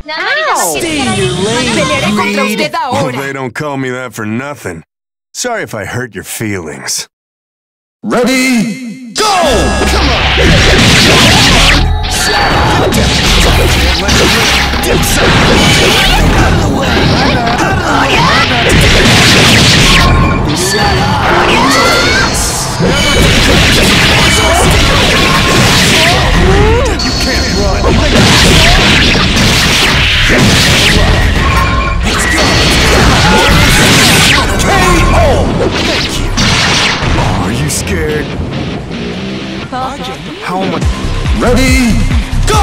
Stay in your lane, Pelearé contra greed. usted ahora. They don't call me that for nothing. Sorry if I hurt your feelings. Ready, go! Come on! You can't run. Let's go! KO! Thank you. Are you scared? How am I? Ready, go!